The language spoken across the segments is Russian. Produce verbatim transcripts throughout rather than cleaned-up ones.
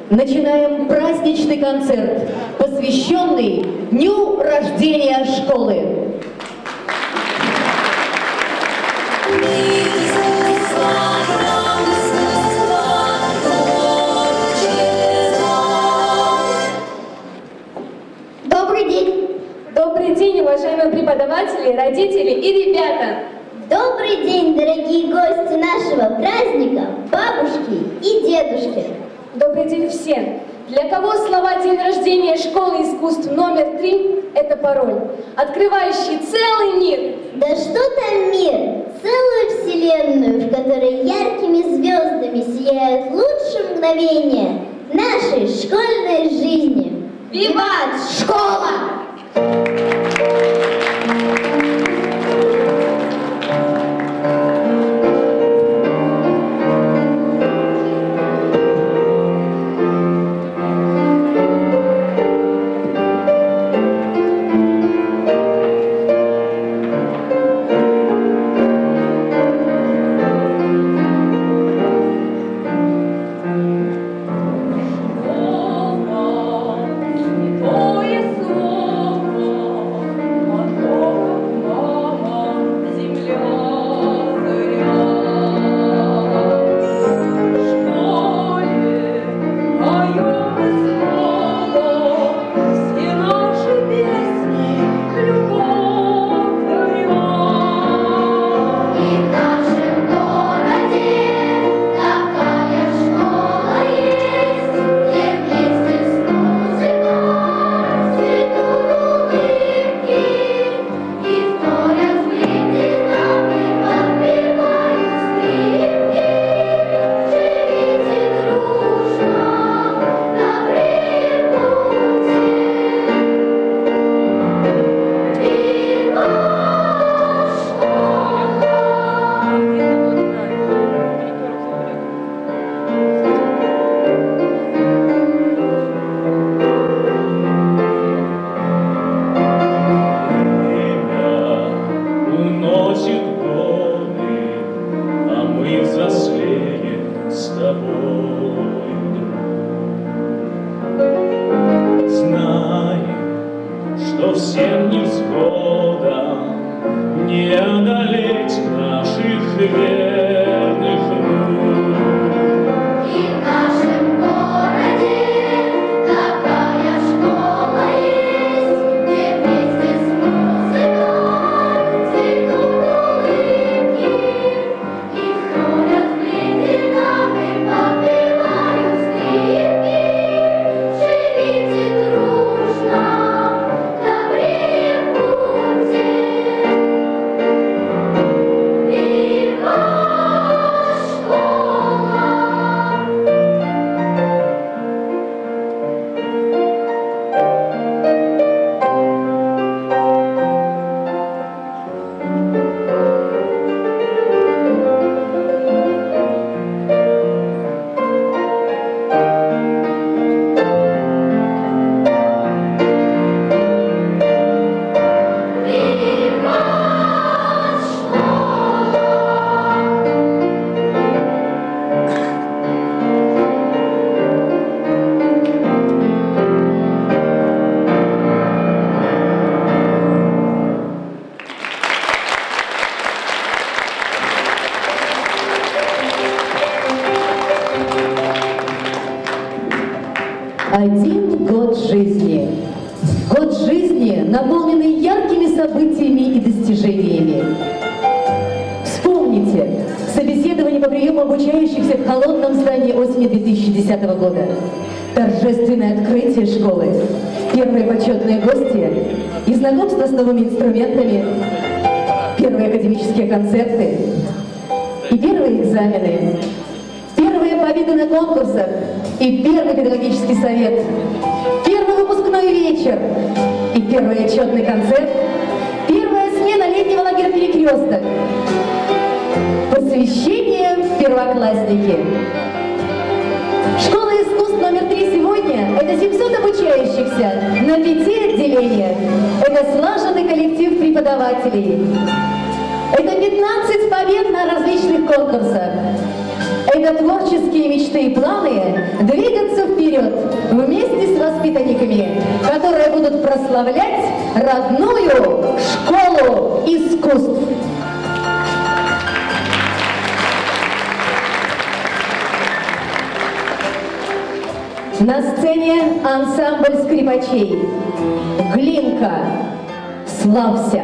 начинаем праздничный концерт, посвященный Дню рождения школы. Добрый день! Добрый день, уважаемые преподаватели, родители и ребята! Добрый день, дорогие гости нашего праздника, бабушки и дедушки! Добрый день всем! Для кого слова «День рождения школы искусств номер три» – это пароль, открывающий целый мир. Да что там мир? Целую вселенную, в которой яркими звездами сияют лучшие мгновения нашей школьной жизни. Виват, школа! Один год жизни. Год жизни, наполненный яркими событиями и достижениями. Вспомните собеседование по приему обучающихся в холодном здании осенью две тысячи десятого года. Торжественное открытие школы, первые почетные гости и знакомство с новыми инструментами, первые академические концерты и первые экзамены, первые победы на конкурсах и первый педагогический совет, первый выпускной вечер и первый отчетный концерт, первая смена летнего лагеря «Перекресток», посвящение первоклассники. Школа искусств номер три сегодня – это семьсот обучающихся на пяти отделениях, это слаженный коллектив преподавателей, это пятнадцать побед на различных конкурсах, это творческие мечты и планы двигаться вперед вместе с воспитанниками, которые будут прославлять родную школу искусств. На сцене ансамбль скрипачей «Глинка», славься!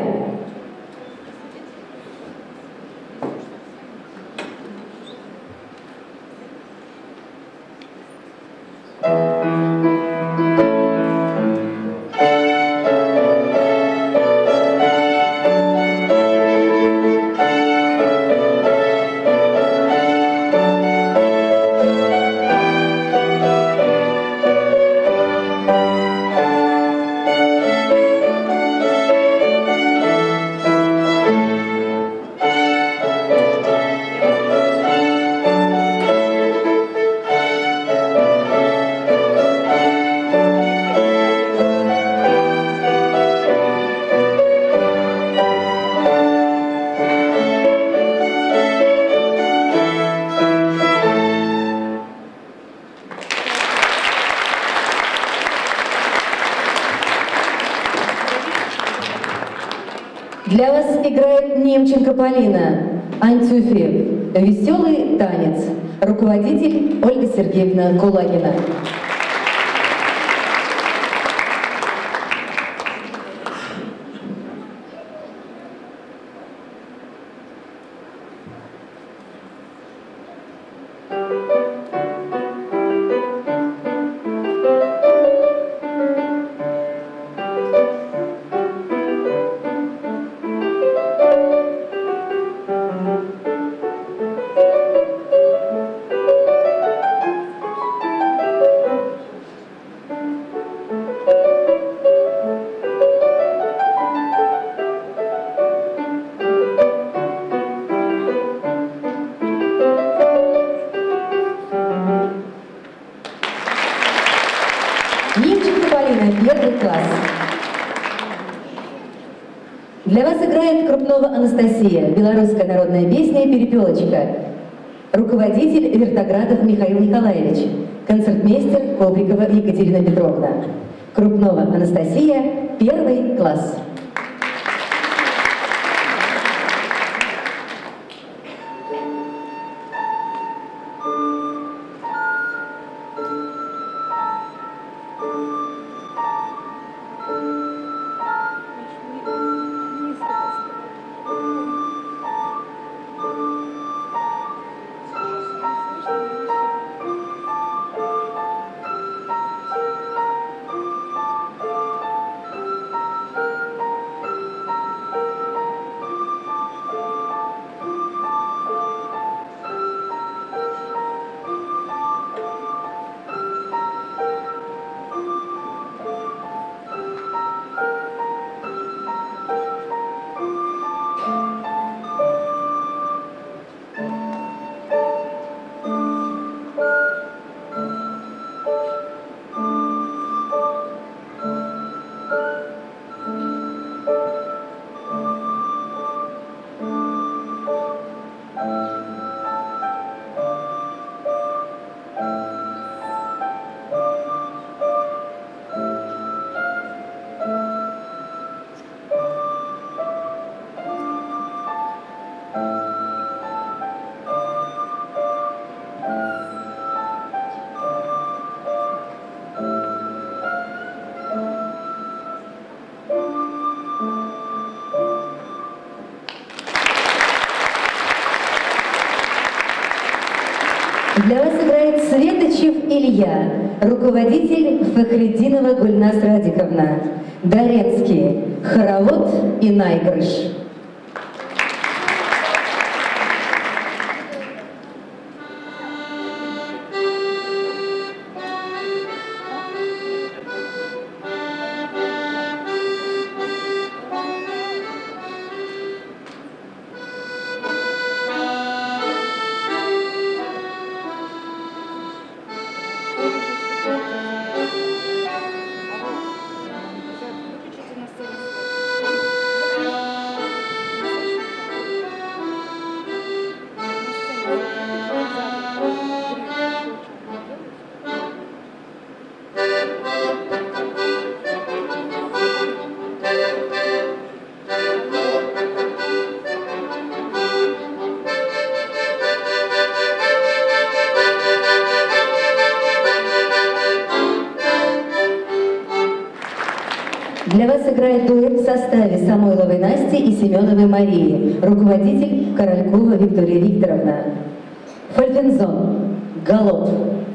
Для вас играет Немченко Полина, Антюфи, «Веселый танец», руководитель Ольга Сергеевна Кулагина. Немченко Полина, первый класс. Для вас играет Крупнова Анастасия, белорусская народная песня «Перепелочка». Руководитель Вертоградов Михаил Николаевич, концертмейстер Кобрикова Екатерина Петровна. Крупнова Анастасия, первый класс. Для вас играет Светочев Илья, руководитель Фахриддинова Гульнас Радиковна. Дорецкий, хоровод и наигрыш. сыграет дуэт в составе Самойловой Насти и Семеновой Марии, руководитель Королькова Виктория Викторовна. Фальфензон, галоп.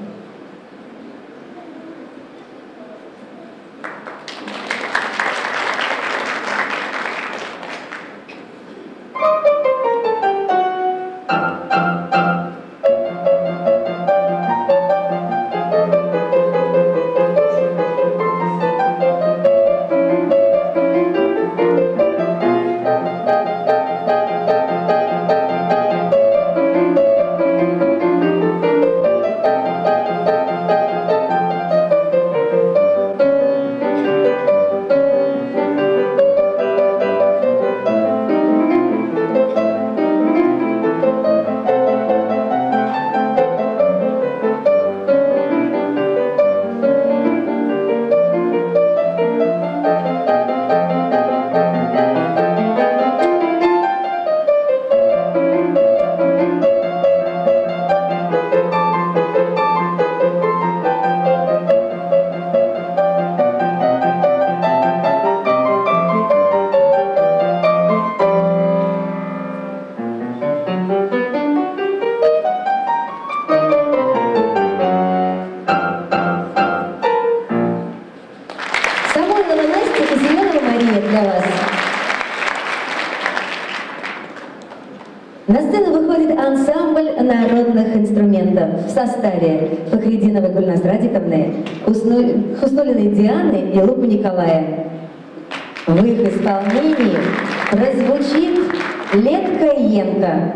На сцену выходит ансамбль народных инструментов в составе Фахридиновой Гульназ Радиковны, Хуснулиной Дианы и Лупы Николая. В их исполнении прозвучит «Летка Енка».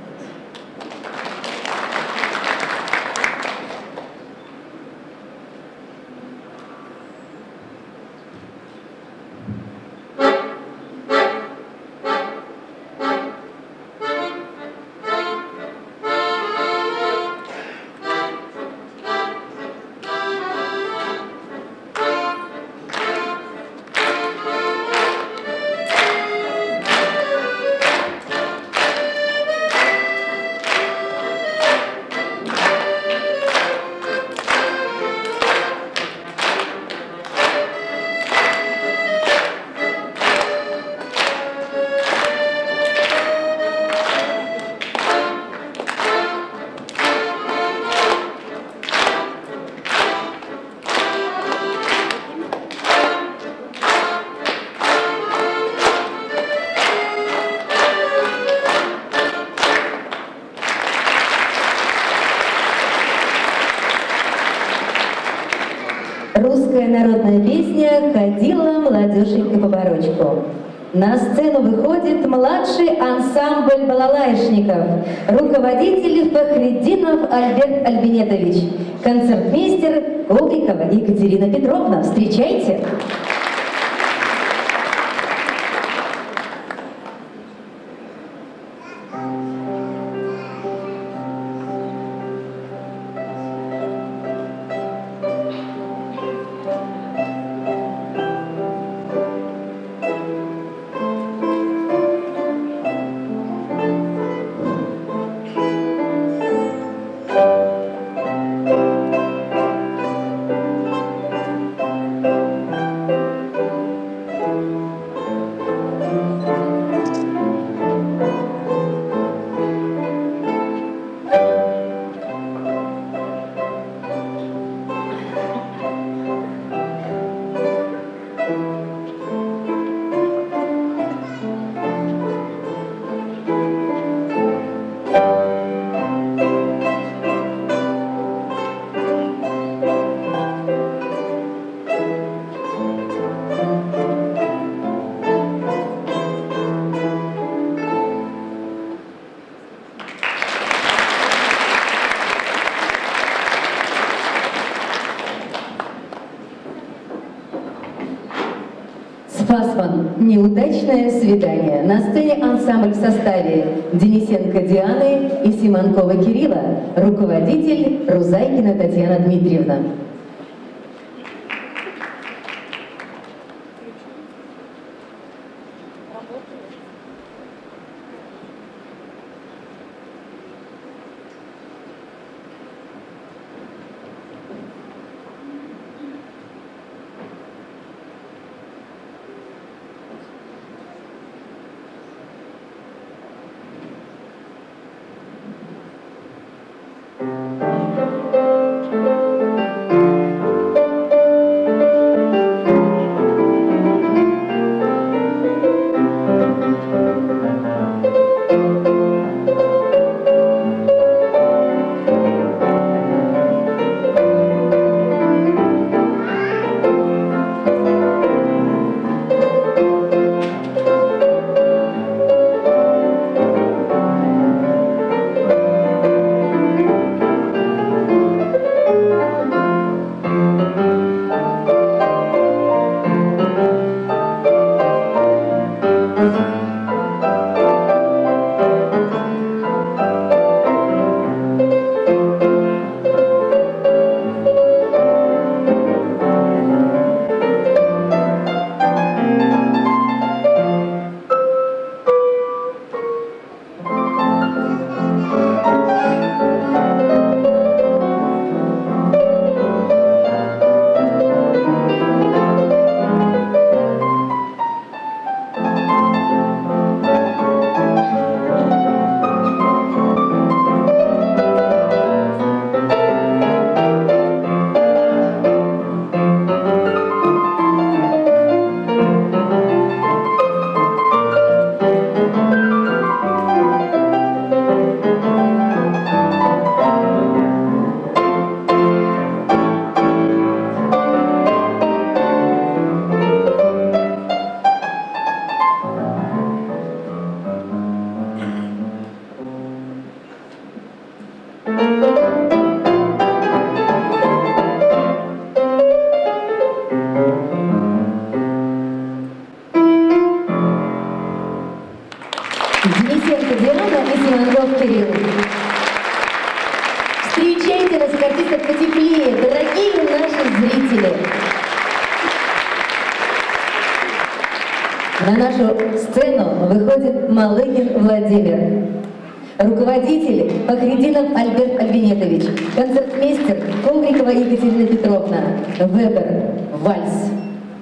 Русская народная песня «Ходила молодеженька по барочку». На сцену выходит младший ансамбль балалайшников, руководитель Фахриддинов Альберт Альбинетович, концертмейстер Коврикова Екатерина Петровна. Встречайте! Спасман. Неудачное свидание. На сцене ансамбль в составе Денисенко Дианы и Симонкова Кирилла, руководитель Рузайкина Татьяна Дмитриевна. Лысенко Диана и Симонков Кирилл. Встречайте наших артистов потеплее, дорогие наши зрители. На нашу сцену выходит Малыгин Владимир, руководитель Пахридинов Альберт Альвинетович, концертмейстер Коврикова Екатерина Петровна, Вебер, вальс.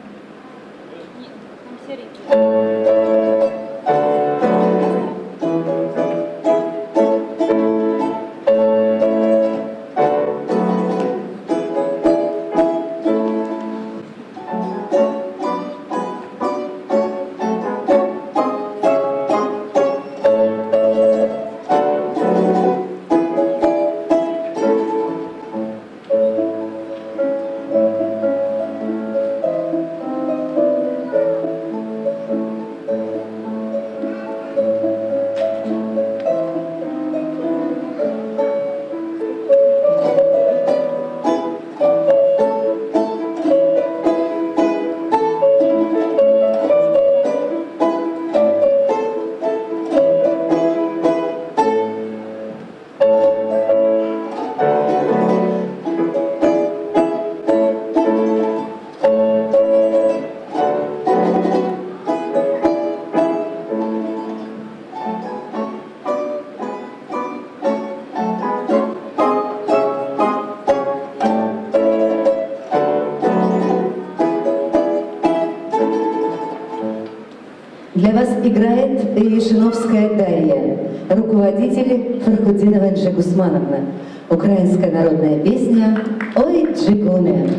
Для вас играет Ешиновская Дарья, руководитель Фархудинова Энджи Гусмановна. Украинская народная песня «Ой, Джигуне».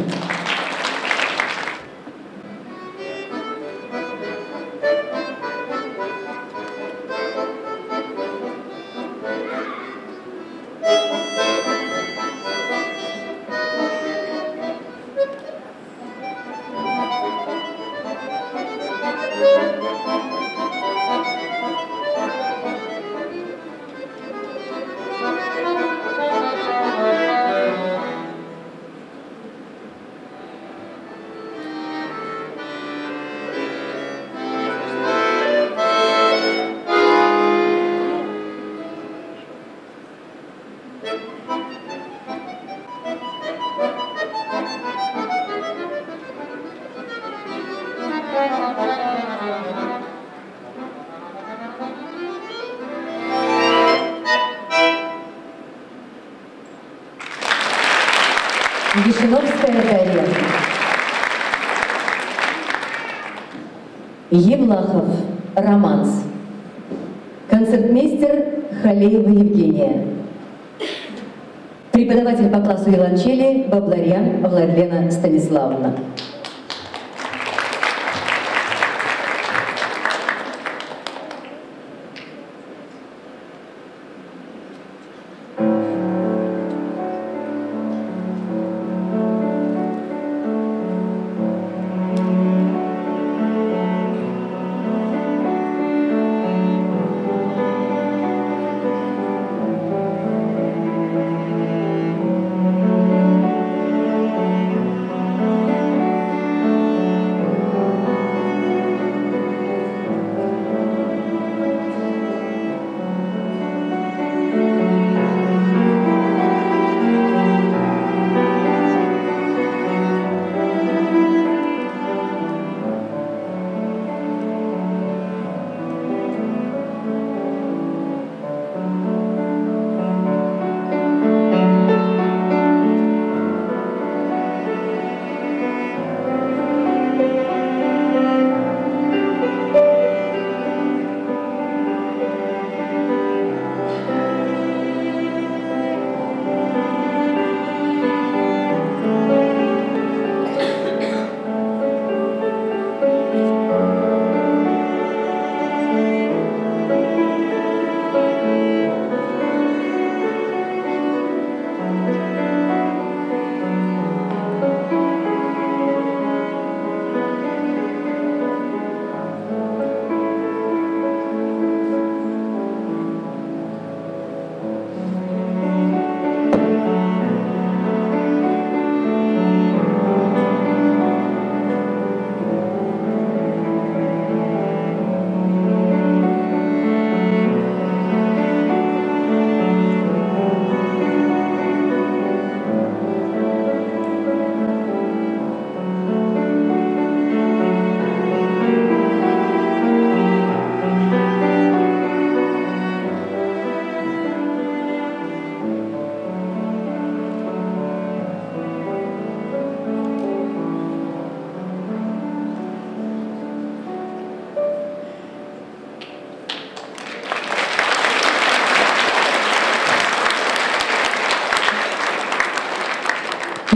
Ешиновская Дарья. Евлахов «Романс». Концертмейстер Халеева Евгения. Преподаватель по классу виолончели Бабларян Владлена Станиславовна.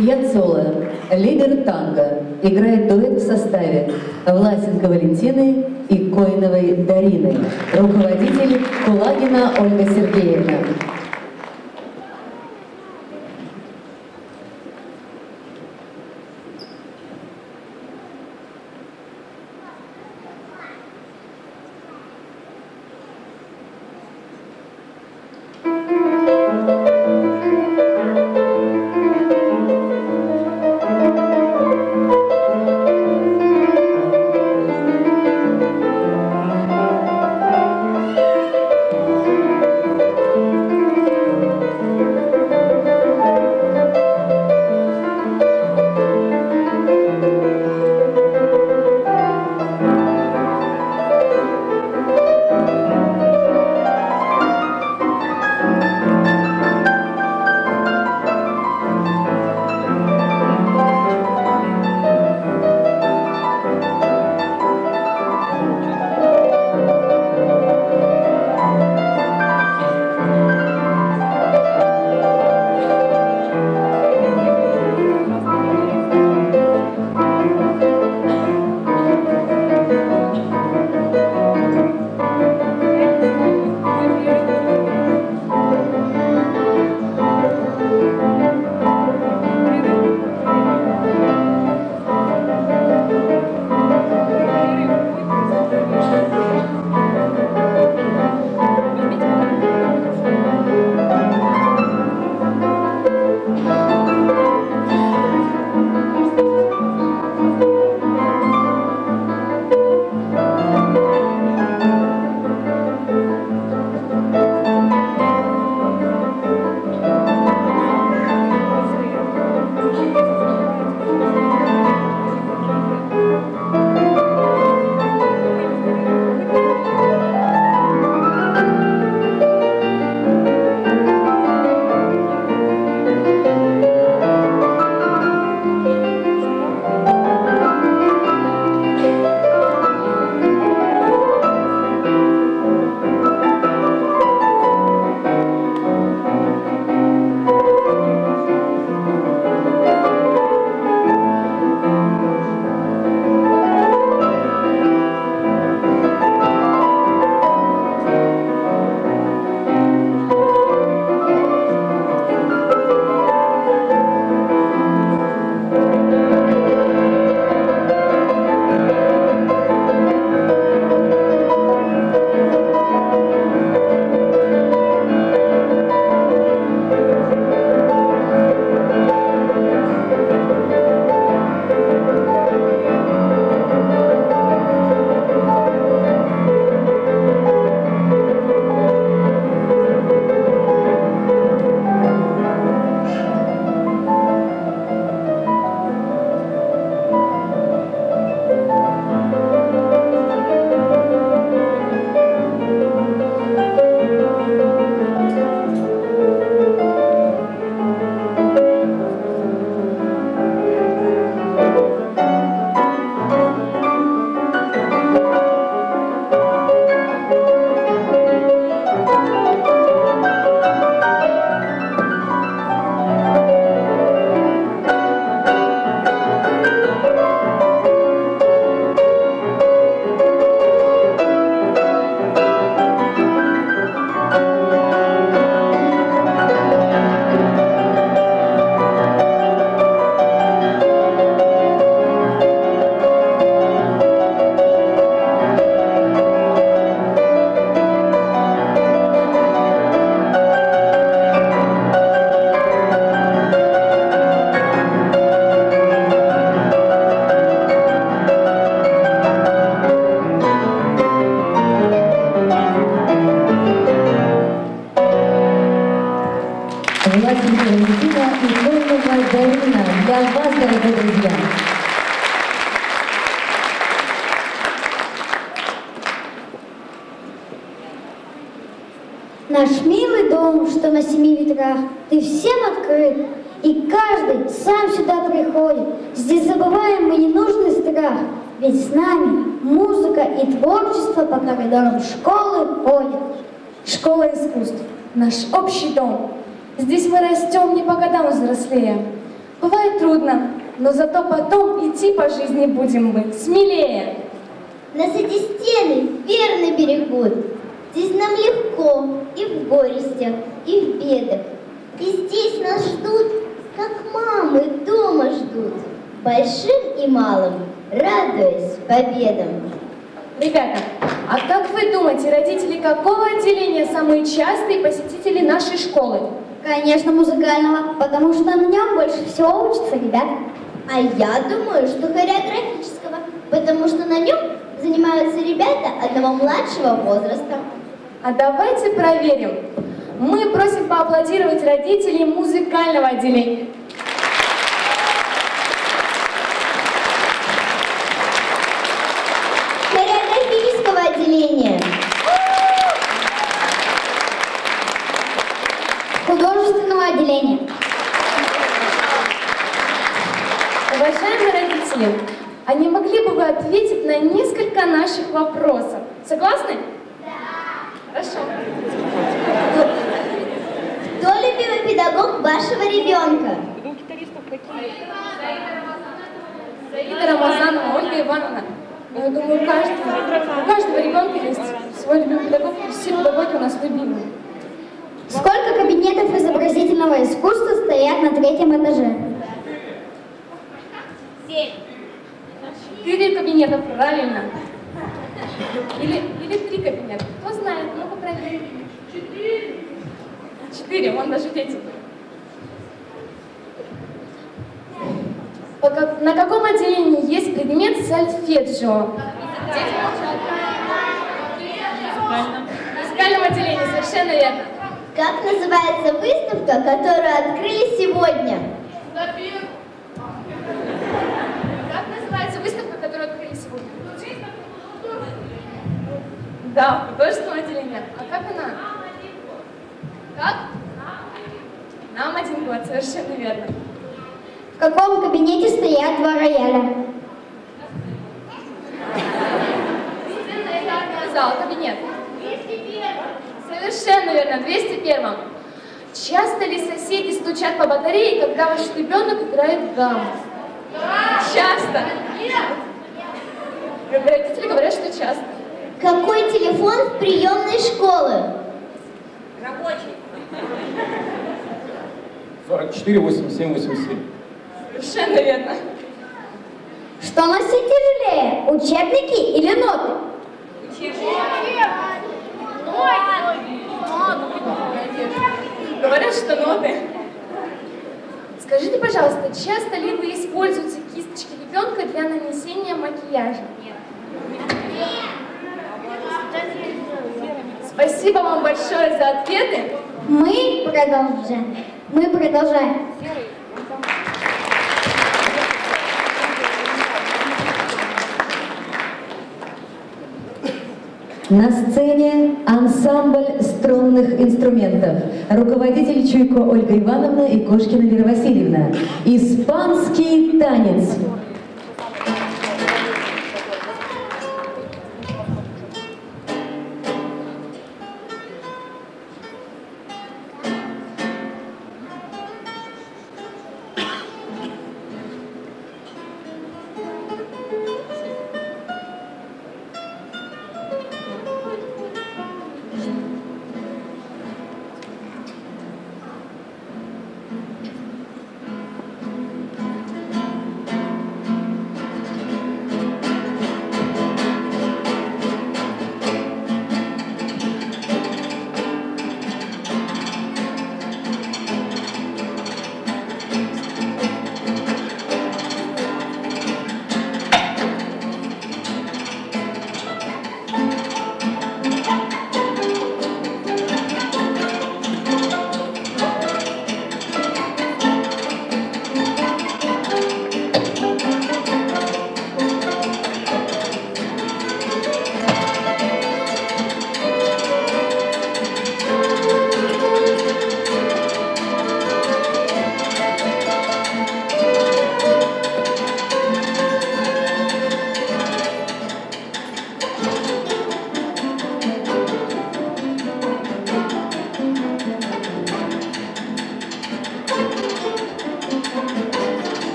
Пьяццола, лидер танго, играет дуэт в составе Власенко Валентины и Койновой Дарины, руководитель Кулагина Ольга Сергеевна. Власенко Валентина и Койнова Дарина. Для вас, дорогие друзья. Наш милый дом, что на семи ветрах, ты всем открыт, и каждый сам сюда приходит. Здесь забываем мы ненужный страх, ведь с нами музыка и творчество по коридорам школы ходят. Школа искусств — наш общий дом. Здесь мы растем не по годам взрослея. Бывает трудно, но зато потом идти по жизни будем мы смелее. Нас эти стены верно берегут. Здесь нам легко и в горестях, и в бедах. И здесь нас ждут, как мамы дома ждут, большим и малым, радуясь победам. Ребята, а как вы думаете, родители какого отделения самые частые посетители нашей школы? Конечно, музыкального, потому что на нем больше всего учатся ребят. А я думаю, что хореографического, потому что на нем занимаются ребята одного младшего возраста. А давайте проверим. Мы просим поаплодировать родителей музыкального отделения. Хореографического отделения. Художественного отделения. Уважаемые родители, а не могли бы вы ответить на несколько наших вопросов? Согласны? Да. Хорошо. Кто любимый педагог вашего ребенка? Заида Рамазанова, Ольга Ивановна. Я думаю, у каждого, у каждого ребенка есть свой любимый педагог, и все педагоги у нас любимые. Сколько кабинетов изобразительного искусства стоят на третьем этаже? Четыре кабинета, правильно. Или, или три кабинета. Кто знает, ну-ка проверим. Четыре. Четыре, вон даже дети. По как- на каком отделении есть предмет сольфеджио? Дети молчат. В музыкальном отделении, совершенно верно. Как называется выставка, которую открыли сегодня? Как называется выставка, которую открыли сегодня? Да, в художественном отделении. А как она? Как? Нам один год, совершенно верно. В каком кабинете стоят два рояля? Зал, кабинет. Совершенно верно, двести первом. Часто ли соседи стучат по батарее, когда ваш ребенок играет гамму? Часто. Родители говорят, что часто. Какой телефон в приемной школы? Рабочий. сорок четыре восемьдесят семь восемьдесят семь. Совершенно верно. Что носить тяжелее, учебники или ноты? Говорят, что ноты. Скажите, пожалуйста, часто ли вы используете кисточки ребенка для нанесения макияжа? Нет. Спасибо вам большое за ответы. Мы продолжаем. Мы продолжаем. На сцене ансамбль струнных инструментов. Руководитель Чуйко Ольга Ивановна и Кошкина Вера Васильевна. Испанский танец.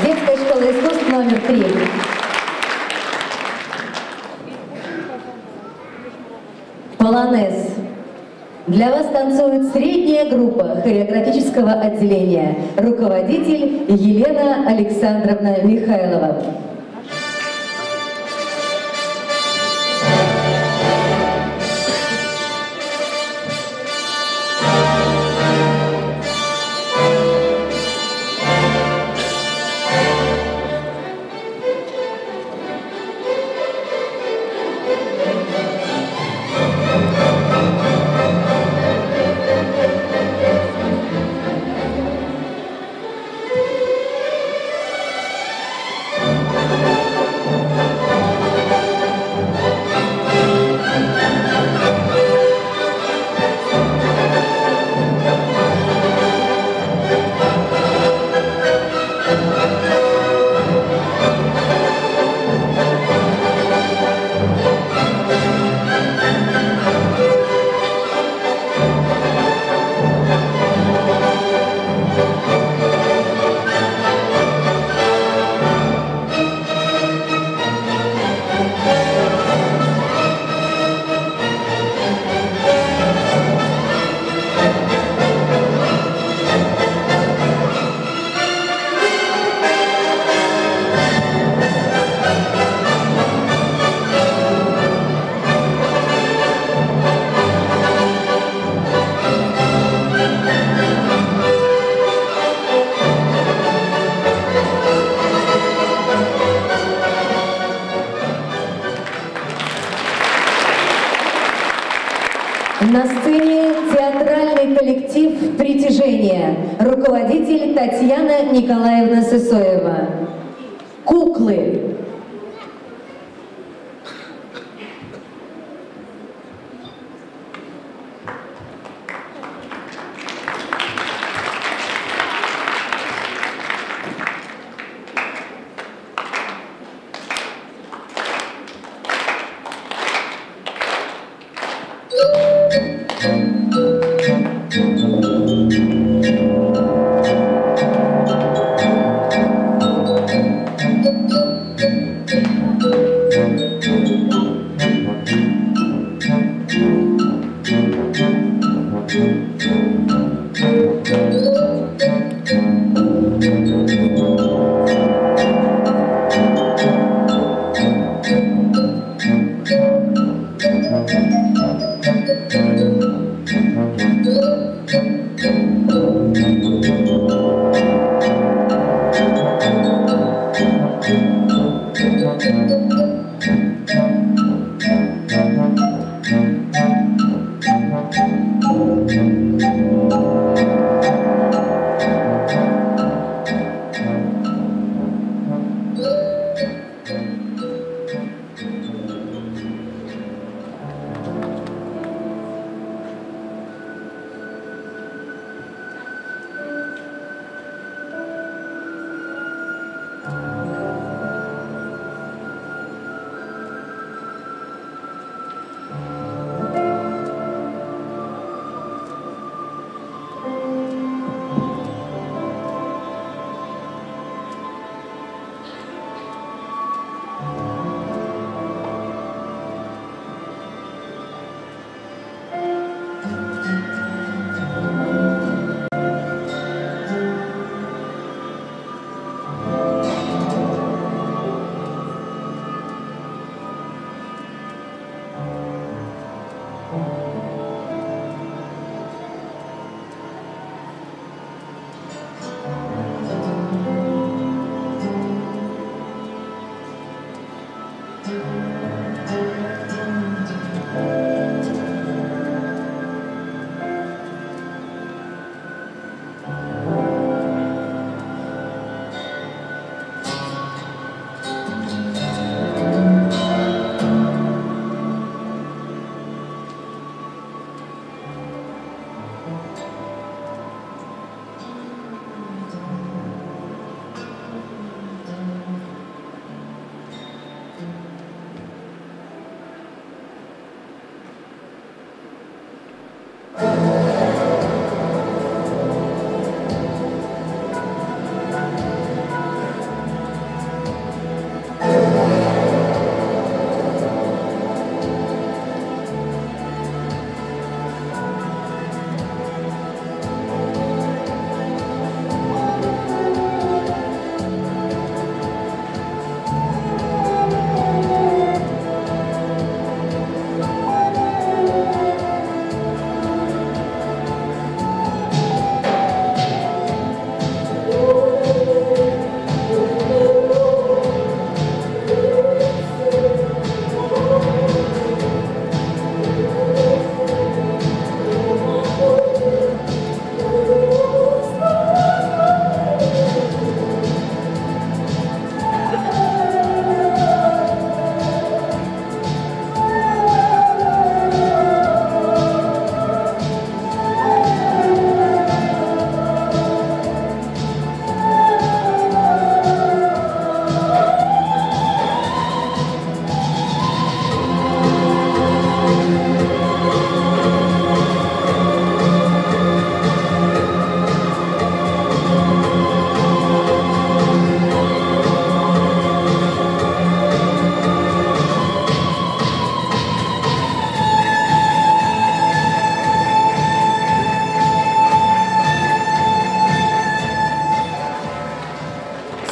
Детская школа искусств номер три. Полонез. Для вас танцует средняя группа хореографического отделения. Руководитель Елена Александровна Михайлова. На сцене театральный коллектив «Притяжение». Руководитель Татьяна Николаевна Сысоева. Куклы.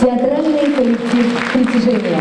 Театральный коллектив «Притяжение».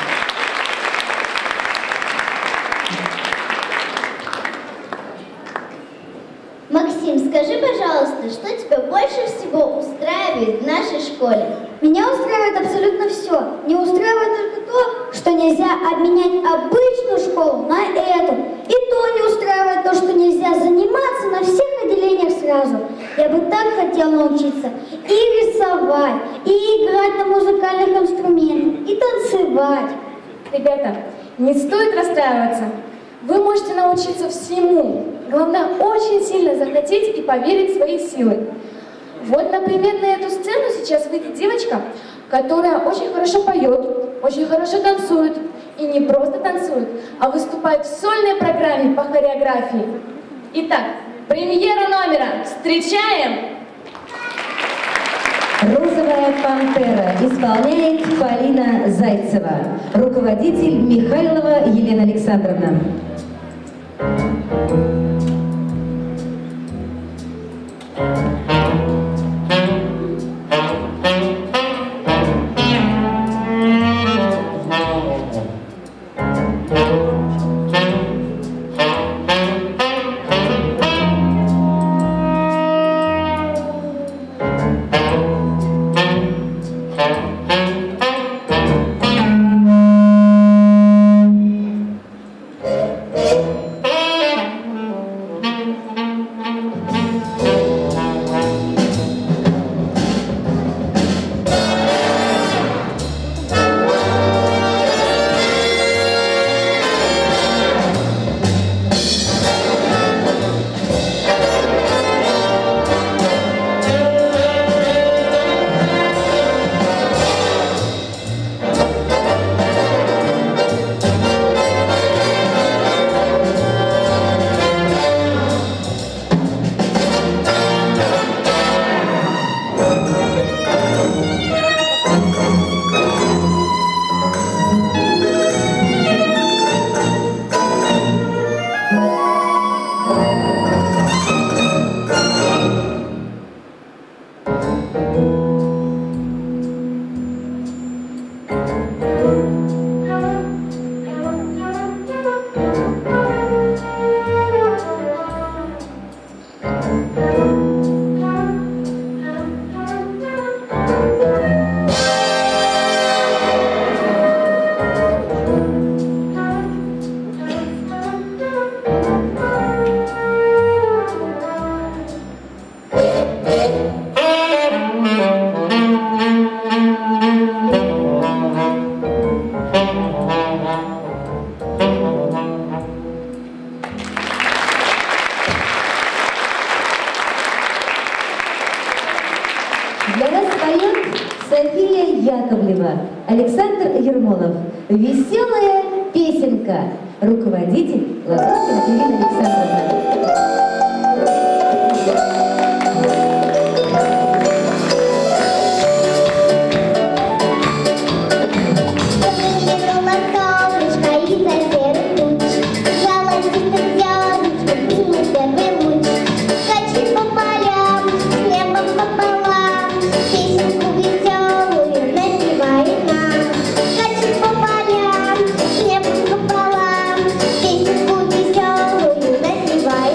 Максим, скажи, пожалуйста, что тебя больше всего устраивает в нашей школе? Меня устраивает абсолютно все. Не устраивает только то, что нельзя обменять обычную школу на эту. И то не устраивает то, что нельзя заниматься на всех отделениях сразу. Я бы так хотела научиться и рисовать, и играть на музыкальных инструментах, и танцевать. Ребята, не стоит расстраиваться. Вы можете научиться всему. Главное, очень сильно захотеть и поверить в свои силы. Вот, например, на эту сцену сейчас выйдет девочка, которая очень хорошо поет, очень хорошо танцует. И не просто танцует, а выступает в сольной программе по хореографии. Итак, премьера номера. Встречаем! «Розовая пантера» исполняет Полина Зайцева, руководитель Михайлова Елена Александровна. Для вас поет София Яковлева, Александр Ермолов. «Веселая песенка». Руководитель Лазовская Елена Александровна. Песенку веселую напевай.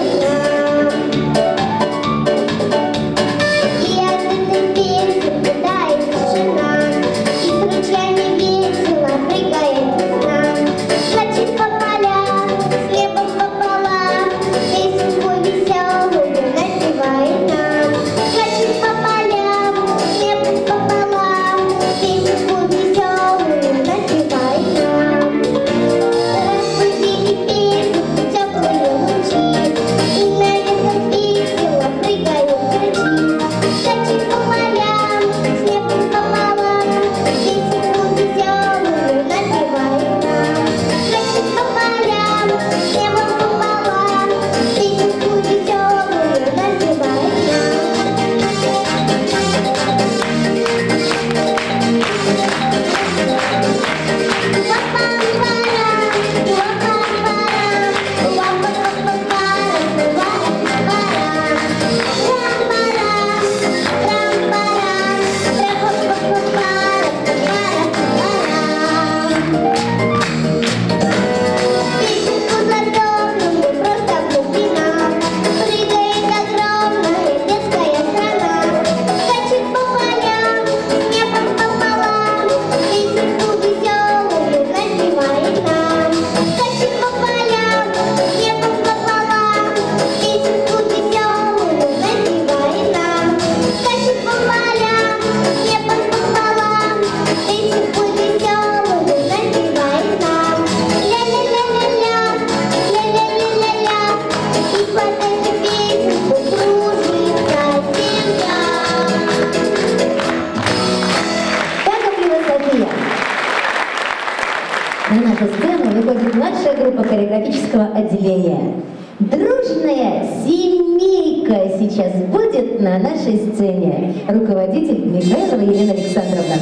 На нашу сцену выходит младшая группа хореографического отделения. Дружная семейка сейчас будет на нашей сцене. Руководитель Михайлова Елена Александровна.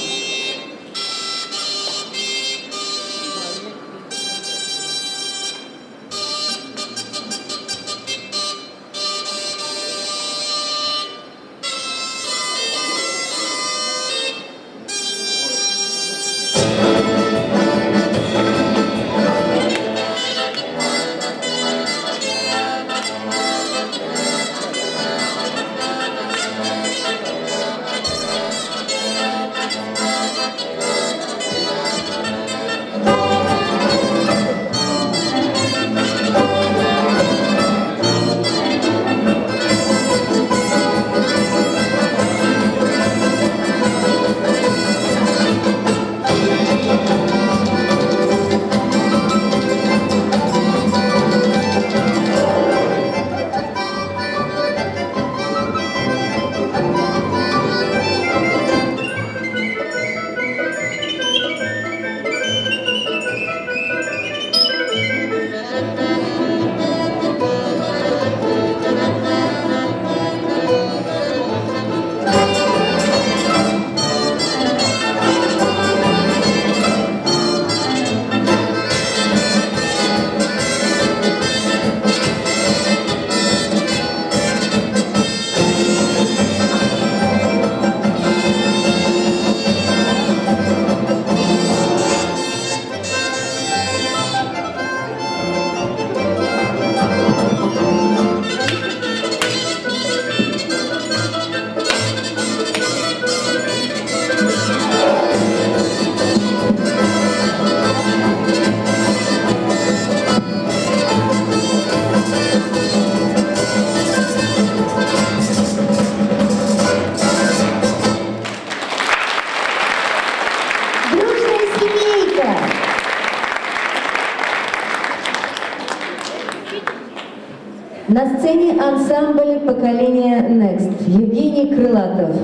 На сцене ансамбль поколения Next. Евгений Крылатов,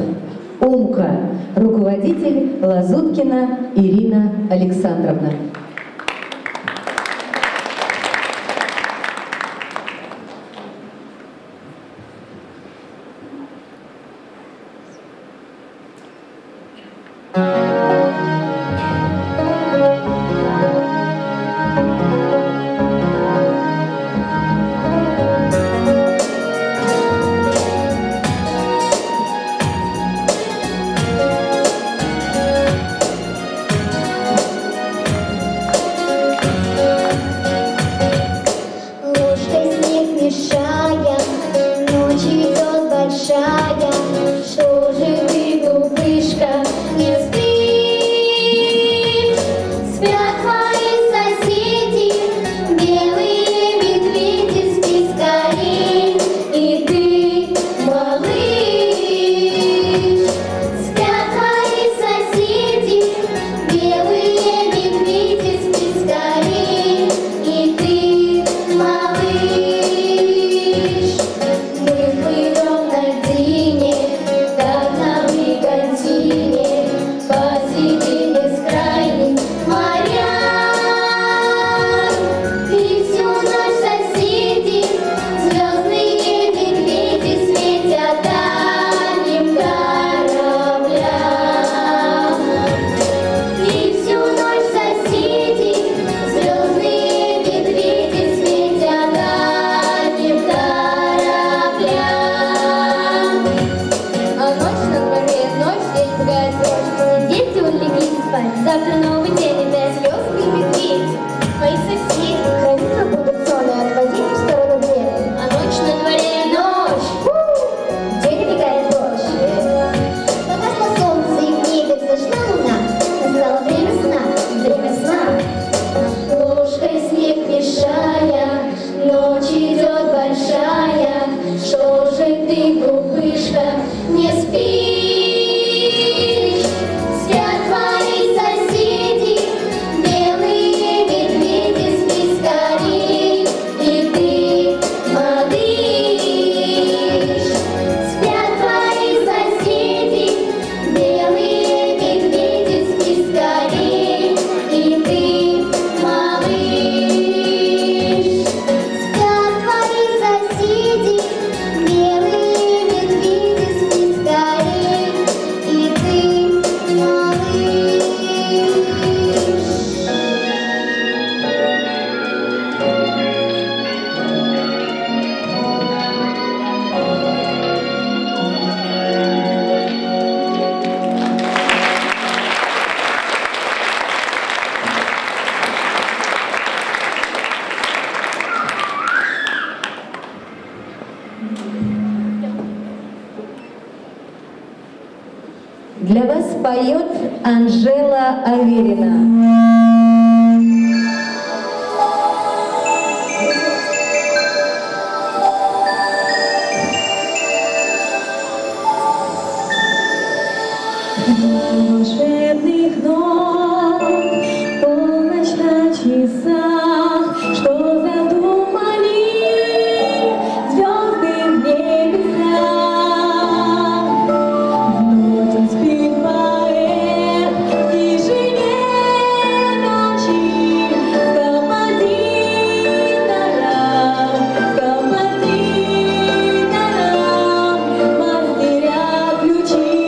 Умка, руководитель Лазуткина Ирина Александровна. Завтра новый день, и для слез и медведь. Мои соседи храниться будут сон и отводить в сторону дверь. А ночь на дворе ночь. У-у-у. День убегает дождь. Погасло солнце, и в небе взошла луна. Настало время сна, время сна. Ложкой снег мешая, ночь идет большая. Что же ты, глупышка, не спишь? Спят твои соседи. Поет Анжела Аверина. Волшебных нот, полночь на часах, что задумали звезды в небесах. Вновь спит поэт в тишине ночи, с композитором, с композитором, мастеря ключи.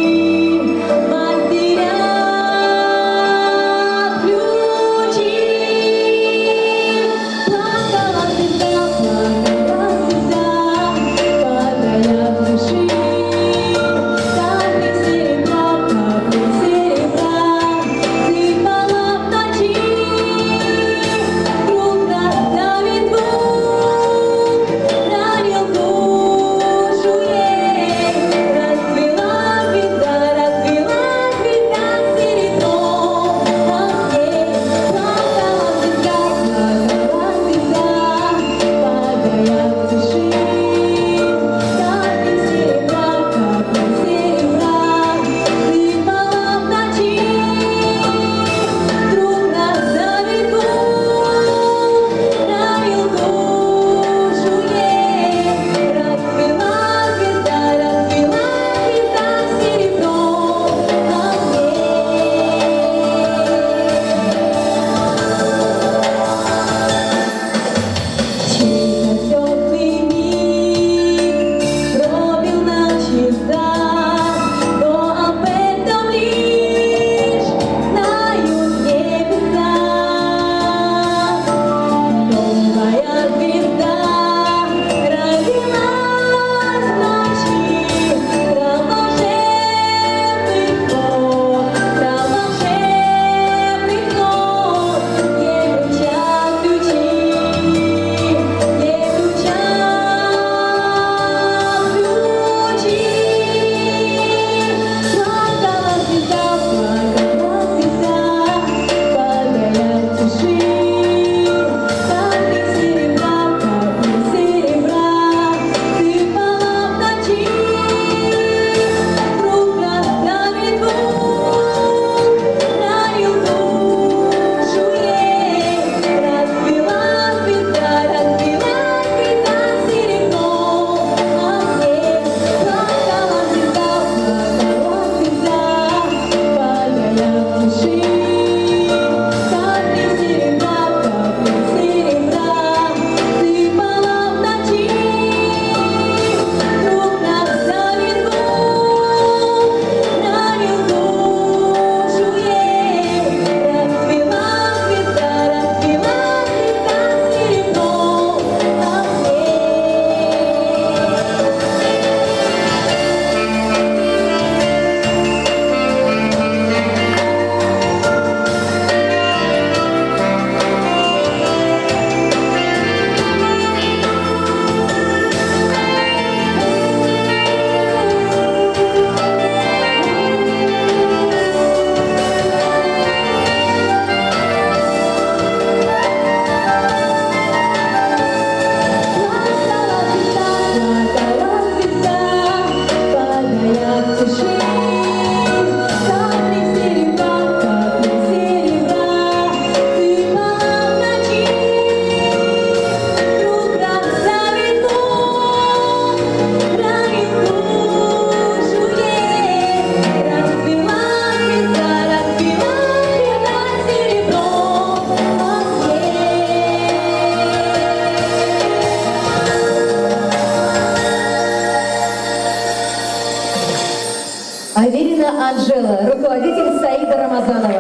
Аверина Анжела, руководитель Саида Рамазанова.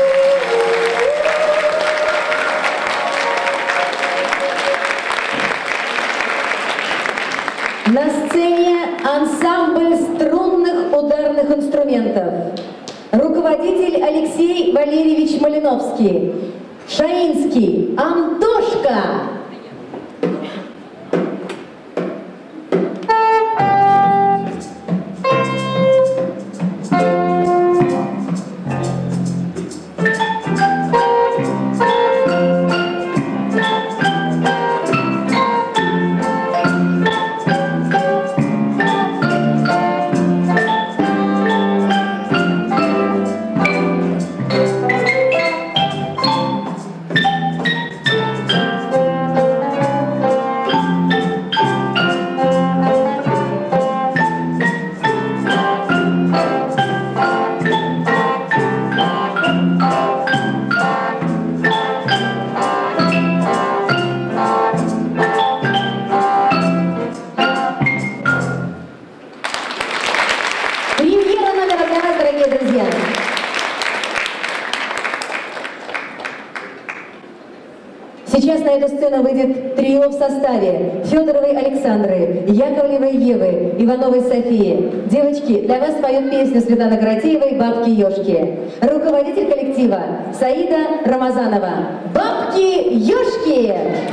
На сцене ансамбль струнных ударных инструментов. Руководитель Алексей Валерьевич Малиновский. Шаинский Антошка. Thank you. Сейчас на эту сцену выйдет трио в составе Федоровой Александры, Яковлевой Евы, Ивановой Софии. Девочки, для вас поют песню Светланы Каратеевой «Бабки-ешки». Руководитель коллектива Саида Рамазанова. «Бабки-ешки».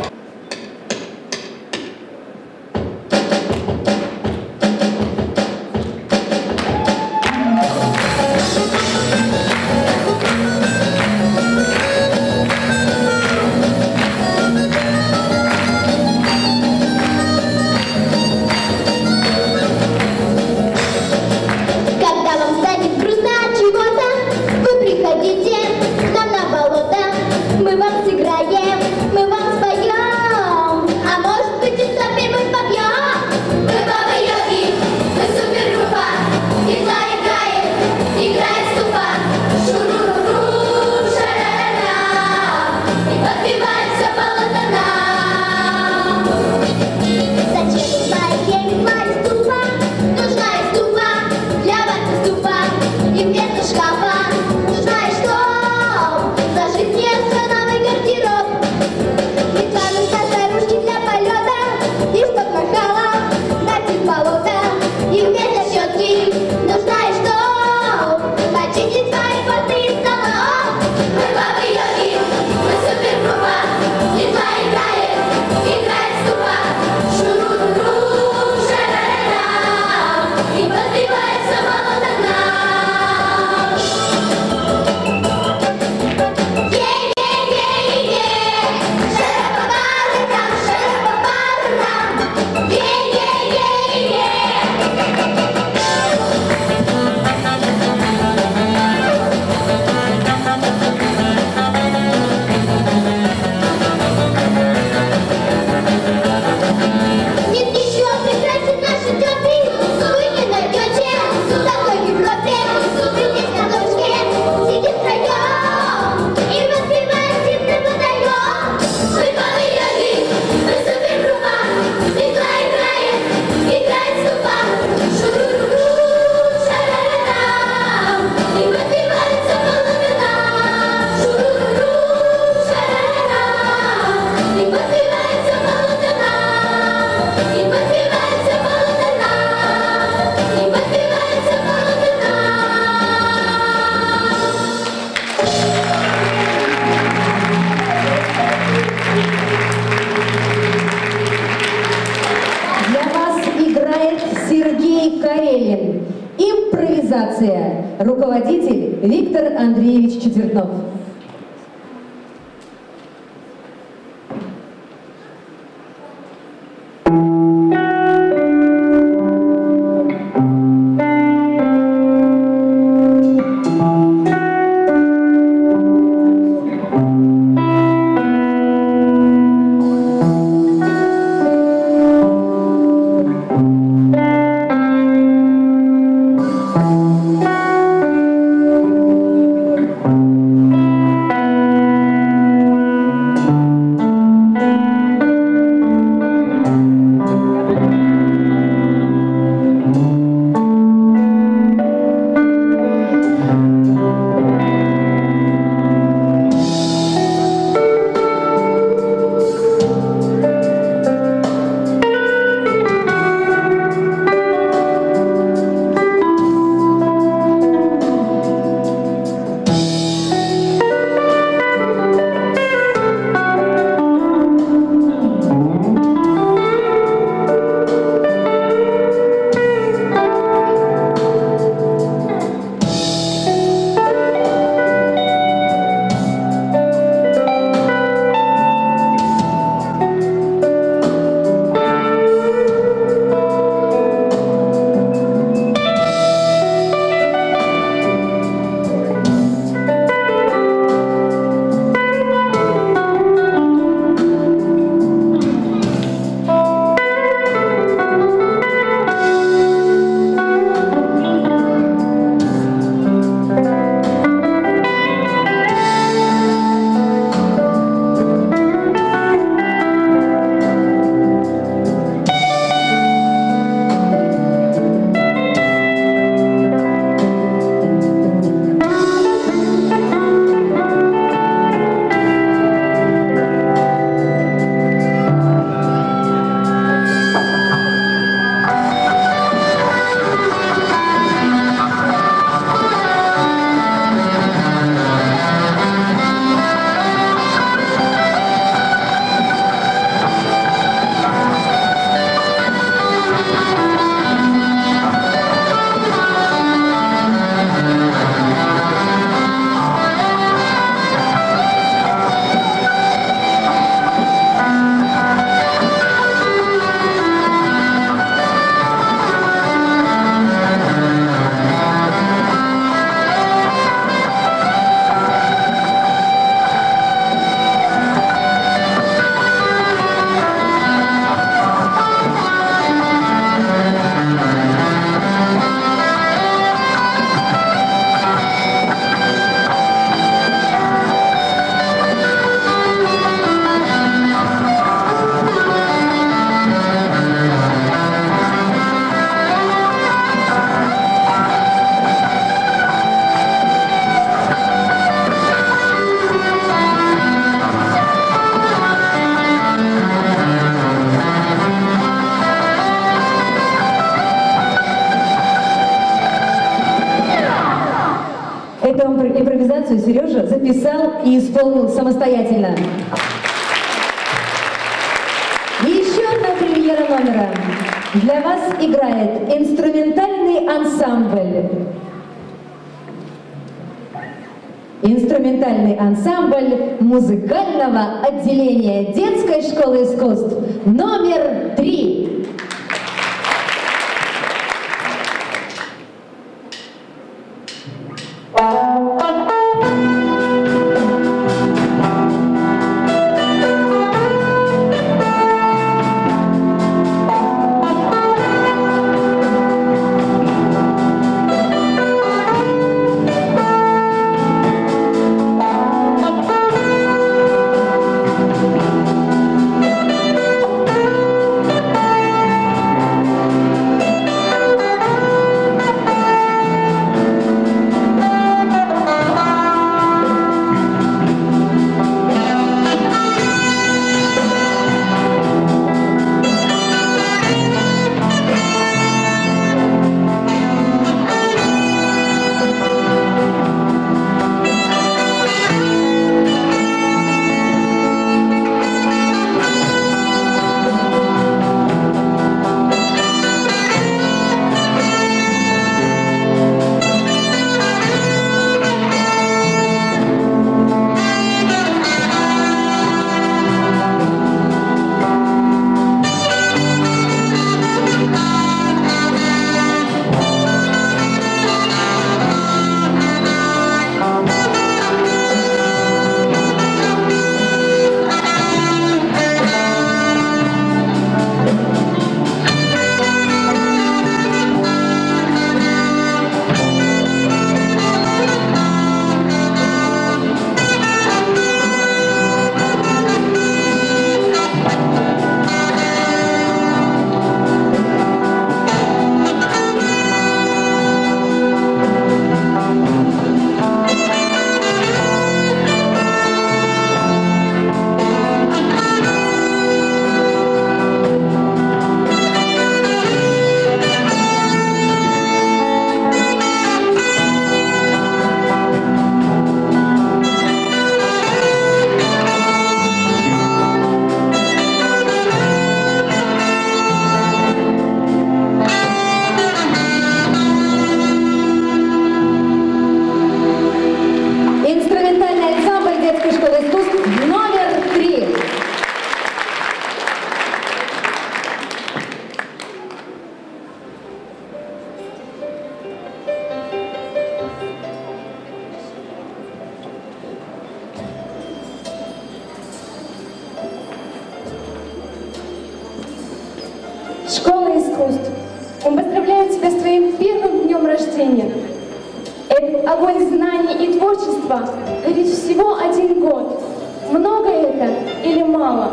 Мы вам сыграем, мы вам споем, а может быть и сами мы попьем. Мы бабы-йоги, мы супергруппа, игла играет, играет ступа. Шуру-ру-ру, шара-ра-ра, и подпевается полотна. Зачем нужна игла и ступа? Нужна и ступа, для вас ступа, и вместо шкафа нужна и что? Зажить не гардероб. Метла нужна старушки для полета, и чтоб махала дать из болота. И вместо щетки нужна и что? Почистить свои поты из стола. Мы бабы-йоги, мы супергруппа, метла играет, играет ступа. Шуру-ру-ру, шара-ра-ра, и подпевается полотна. Нет ничего прекраснее нашей теты, вы не найдете в такой Европе. Мы здесь на дочке сидим втроем и воспеваем сильно подаем. Мы бабы-йоги, мы супергруппа, игла играет, играет ступа. Шуру-ру-ру, шара-ра-ра, и подпевается полотна. Шуру-ру-ру, шара-ра-ра, и подпевается полотна. И подпевается полотна, и подпевается полотна. Для вас играет Сергей Карелин. Импровизация. Руководитель Виктор Андреевич Четвертнов. Thank импровизацию Сережа записал и исполнил самостоятельно. И еще одна премьера номера. Для вас играет инструментальный ансамбль. Инструментальный ансамбль музыкального отделения детской школы искусств номер три. Школа искусств, мы поздравляем тебя с твоим первым днем рождения. Этот огонь знаний и творчества горит всего один год. Много это или мало?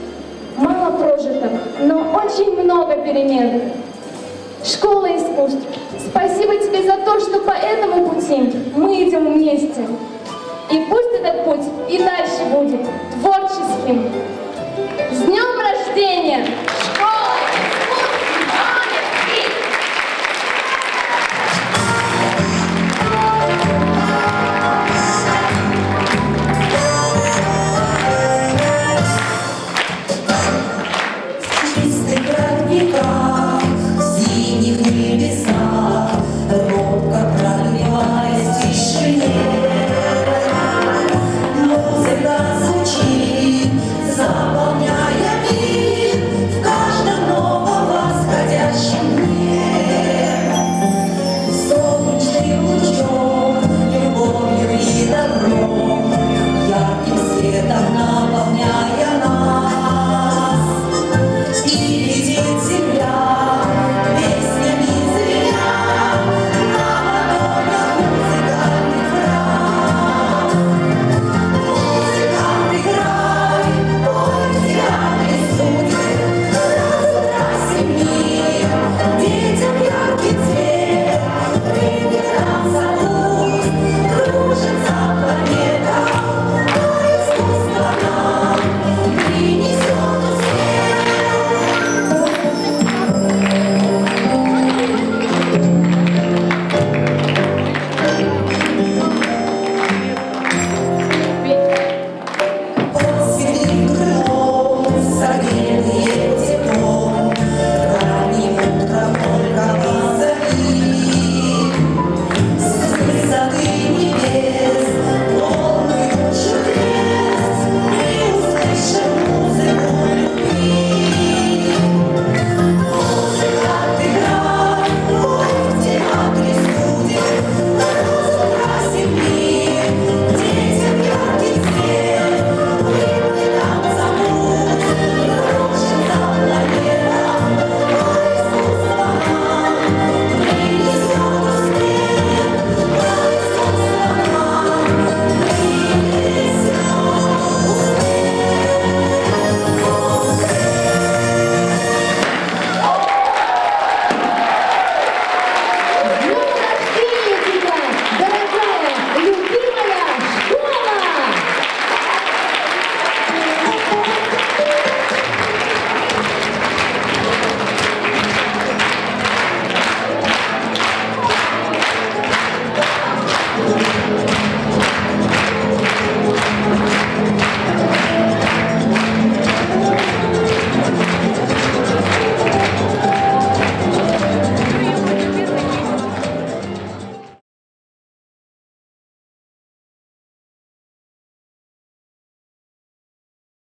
Мало прожито, но очень много перемен. Школа искусств, спасибо тебе за то, что по этому пути мы идем вместе. И пусть этот путь и дальше будет творческим,